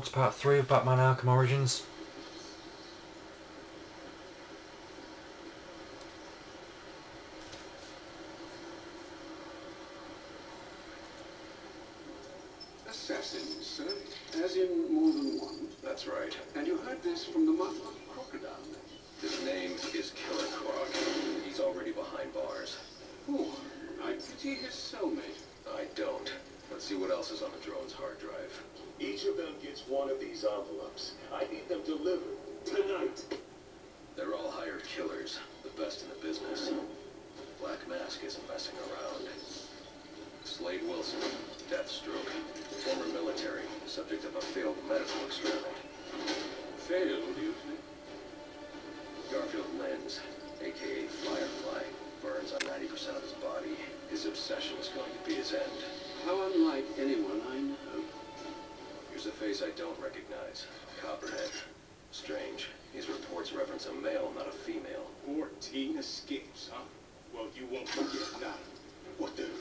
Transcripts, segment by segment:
welcome to part 3 of Batman Arkham Origins. Assassins, sir. As in more than one. That's right. And you heard this from the mouth of a crocodile. His name is Killer Croc. He's already behind bars. Oh, I pity his cellmate. I don't. Let's see what else is on the drone's hard drive. Each of them gets one of these envelopes. I need them delivered tonight. They're all hired killers, the best in the business. Black Mask isn't messing around. Slade Wilson, Deathstroke, former military, subject of a failed medical experiment. Failed, you say? Garfield Lenz, a.k.a. Firefly, burns on 90% of his body. His obsession is going to be his end. How unlike anyone I know. Here's a face I don't recognize. Copperhead. Strange. These reports reference a male, not a female. 14 escapes, huh? Well, you won't forget that. What the...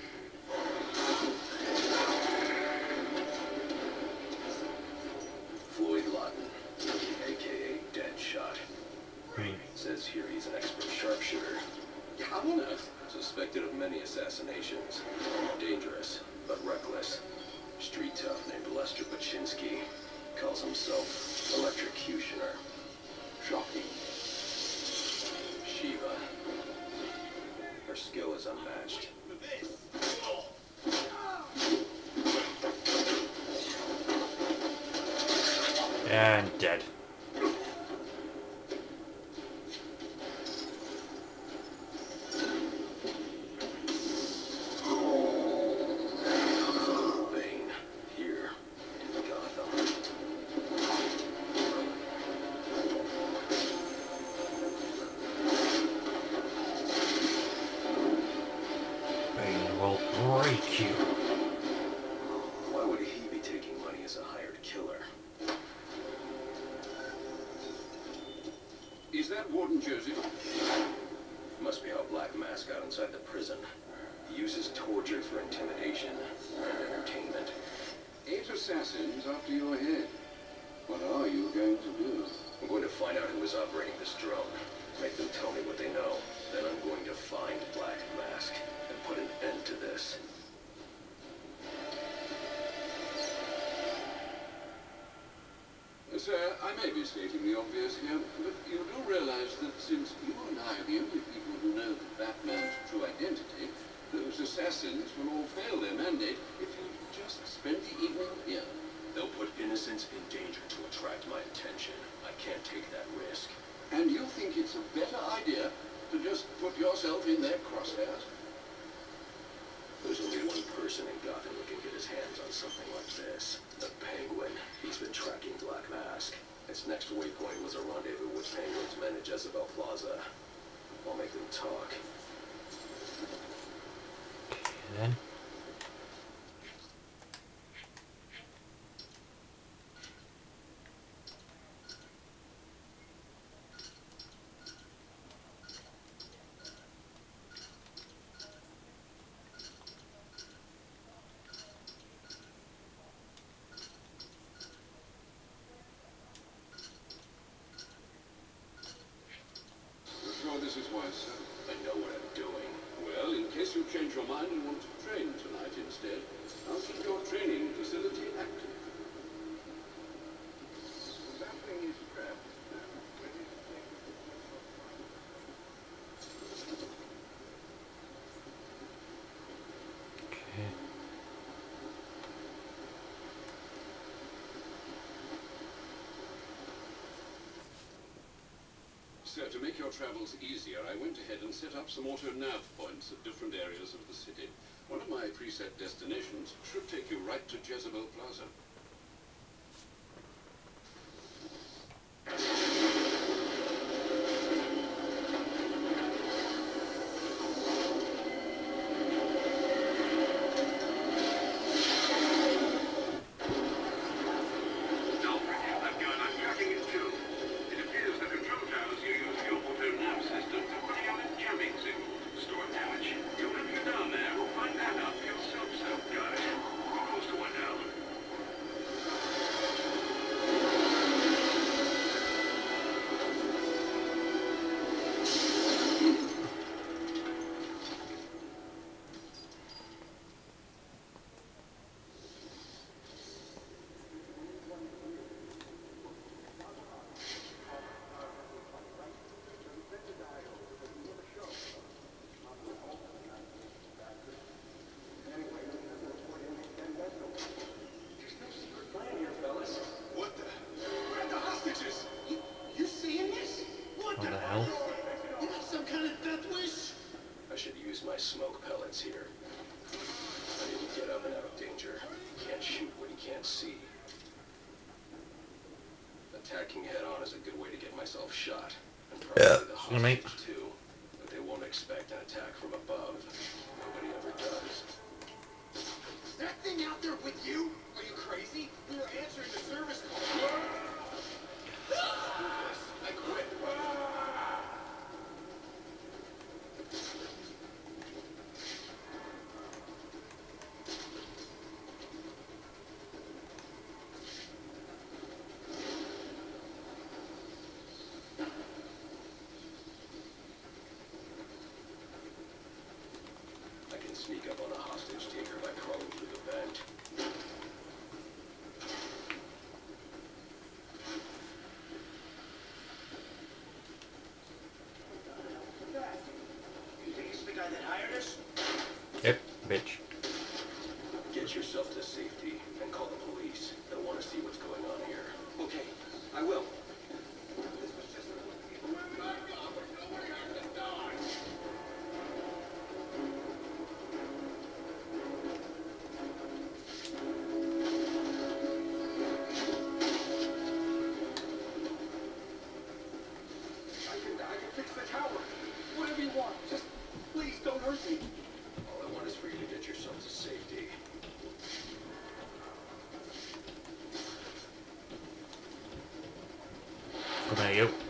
Floyd Lawton, a.k.a. Deadshot. Says here he's an expert sharpshooter. How on earth? Suspected of many assassinations. Dangerous, but reckless. Street tough named Lester Baczynski. Calls himself Electrocutioner. Shocking. Shiva. Her skill is unmatched. And dead. Bane, here in Gotham. Bane will break you. Why would he be taking money as a hired killer? Is that Warden Joseph? Must be how Black Mask got inside the prison. He uses torture for intimidation and entertainment. 8 assassins after your head. What are you going to do? I'm going to find out who is operating this drone. Make them tell me what they know. Then I'm going to find Black Mask and put an end to this. Sir, I may be stating the obvious here, but you do realize that since you and I are the only people who know the Batman's true identity, those assassins will all fail their mandate if you just spend the evening here. They'll put innocents in danger to attract my attention. I can't take that risk. And you think it's a better idea to just put yourself in their crosshairs? There's only one person in Gotham who can get his hands on something like this. The Penguin. He's been tracking Black Mask. Its next waypoint was a rendezvous with Penguin's men at Jezebel Plaza. I'll make them talk. Okay, then. This is wise, sir. I know what I'm doing. Well, in case you change your mind and want to train tonight instead, I'll keep your training facility active. That thing is trapped. Okay. Sir, to make your travels easier, I went ahead and set up some auto-nav points at different areas of the city. One of my preset destinations should take you right to Jezebel Plaza. can't see. Attacking head-on is a good way to get myself shot. And probably the hostages too. But they won't expect an attack from above. Nobody ever does. Is that thing out there with you? Are you crazy? We were answering the service call. I quit. I can sneak up on a hostage taker by crawling through the vent. You think it's the guy that hired us? Yep, bitch. Get yourself to safety and call the police. They'll want to see what's going on here. Okay, I will. I can fix the tower. Whatever you want. Just please don't hurt me. All I want is for you to get yourself to safety. Come here, you.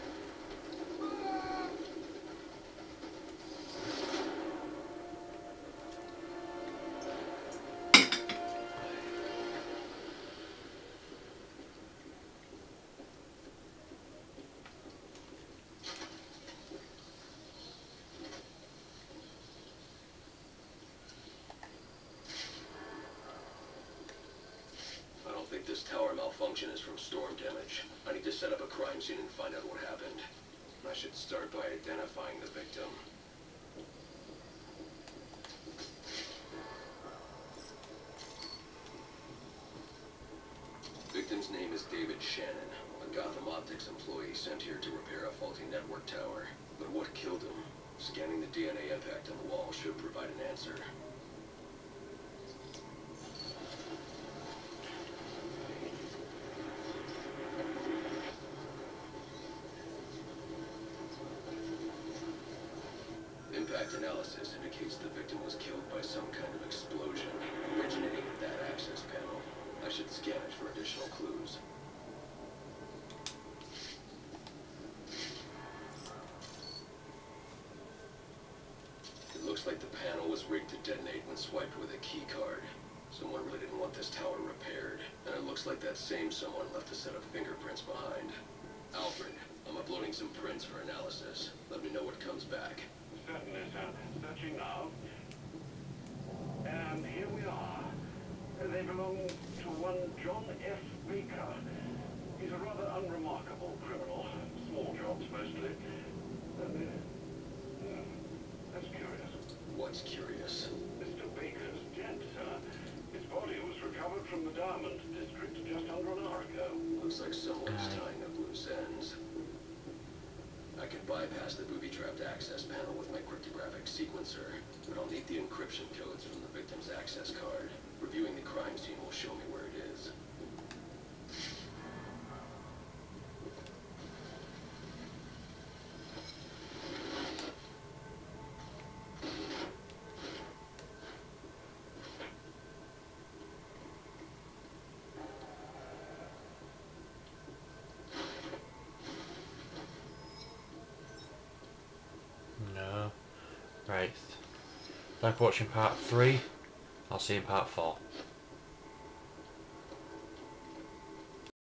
I don't think this tower malfunction is from storm damage. I need to set up a crime scene and find out what happened. I should start by identifying the victim. Victim's name is David Shannon, a Gotham Optics employee sent here to repair a faulty network tower. But what killed him? Scanning the DNA impact on the wall should provide an answer. Impact analysis indicates the victim was killed by some kind of explosion originating at that access panel. I should scan it for additional clues. It looks like the panel was rigged to detonate when swiped with a key card. Someone really didn't want this tower repaired, and it looks like that same someone left a set of fingerprints behind. Alfred, I'm uploading some prints for analysis. Let me know what comes back. Certainly, sir. Searching now. And here we are. They belong to one John F. Baker. He's a rather unremarkable criminal. Small jobs, mostly. That's curious. What's curious? Mr. Baker's dead, sir. His body was recovered from the Diamond District just under an hour ago. Looks like someone's tying up loose ends. I can bypass the booby-trapped access panel with my cryptographic sequencer, but I'll need the encryption codes from the victim's access card. Reviewing the crime scene will show me where it is. No. Right. Like watching part 3. I'll see you in part 4.